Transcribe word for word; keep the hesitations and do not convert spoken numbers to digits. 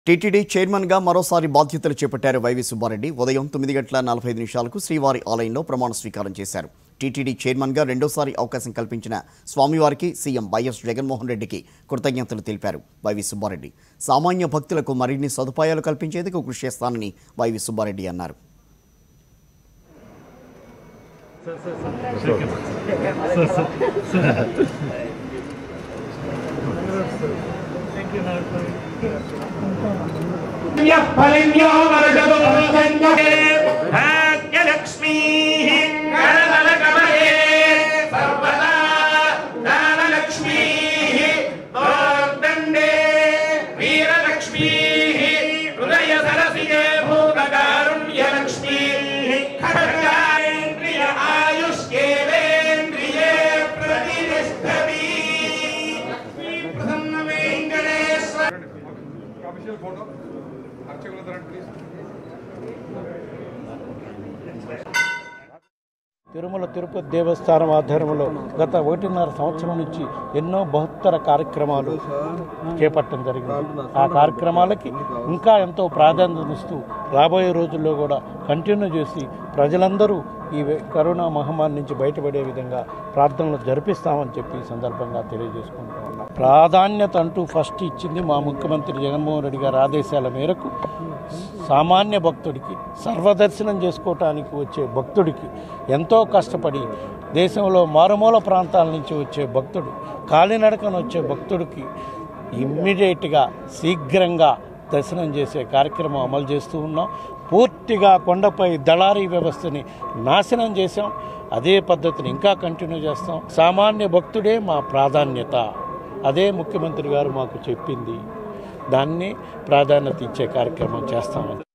TTD చైర్మన్గా మరోసారి బాధ్యతలు చేపట్టారు వైవి సుబ్బారెడ్డి. ఉదయం తొమ్మిది గంటల నలభై ఐదు నిమిషాలకు శ్రీవారి ఆలయంలో ప్రమాణ స్వీకారం చేశారు. టీటీడీ చైర్మన్గా రెండోసారి అవకాశం కల్పించిన స్వామివారికి సీఎం వైఎస్ జగన్మోహన్ రెడ్డికి కృతజ్ఞతలు తెలిపారు వైవి సుబ్బారెడ్డి. సామాన్య భక్తులకు మరిన్ని సదుపాయాలు కల్పించేందుకు కృషి చేస్తానని వైవి సుబ్బారెడ్డి అన్నారు. भाग्यलक्ष्मी कमलकमले सर्वदा दानलक्ष्मी दोर्दण्डे वीरलक्ष्मी हृदय सरसिजे भूतकारुण्यलक्ष्मी खड्गेन्द्रिय आयुष्केवेन्द्रिये प्रतिष्ठति प्रसन्न वेंकटेश्वर फोटो తిరుమల తిరుపతి దేవస్థానం ఆధ్వర్యంలో గత ఒకటిన్నర సంవత్సరం నుంచి ఎన్నో బహుత్తర కార్యక్రమాలు చేపట్టడం జరిగింది. ఆ కార్యక్రమాలకి ఇంకా ఎంతో ప్రాధాన్యతనిస్తూ రాబోయే రోజుల్లో కూడా కంటిన్యూ చేసి ప్రజలందరూ ఈ కరోనా మహమ్మారి నుంచి బయటపడే విధంగా ప్రార్థనలు జరిపిస్తామని చెప్పి ఈ సందర్భంగా తెలియజేసుకుంటూ ఉన్నాం. ప్రాధాన్యత అంటూ ఫస్ట్ ఇచ్చింది మా ముఖ్యమంత్రి జగన్మోహన్ రెడ్డి గారి ఆదేశాల మేరకు సామాన్య భక్తుడికి సర్వదర్శనం చేసుకోవటానికి వచ్చే భక్తుడికి ఎంతో కష్టపడి దేశంలో మారుమూల ప్రాంతాల నుంచి వచ్చే భక్తుడు కాలినడకన వచ్చే భక్తుడికి ఇమ్మీడియట్గా శీఘ్రంగా దర్శనం చేసే కార్యక్రమం అమలు చేస్తూ ఉన్నాం. పూర్తిగా కొండపై దళారీ వ్యవస్థని నాశనం చేశాం. అదే పద్ధతిని ఇంకా కంటిన్యూ చేస్తాం. సామాన్య భక్తుడే మా ప్రాధాన్యత, అదే ముఖ్యమంత్రి గారు మాకు చెప్పింది. దాన్ని ప్రాధాన్యత ఇచ్చే కార్యక్రమం చేస్తామని